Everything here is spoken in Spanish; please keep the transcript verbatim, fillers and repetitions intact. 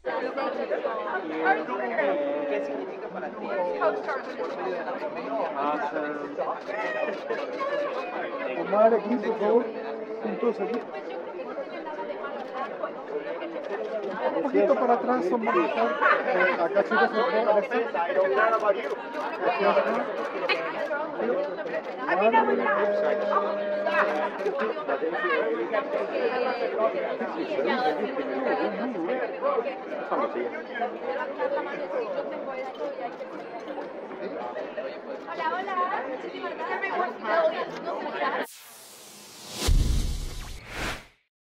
¿Qué significa para ti? Omar, aquí, por favor, juntos aquí. Un poquito para atrás, Omar. Eh, acá, chicos, por favor. Hola, hola. Muchísimas gracias.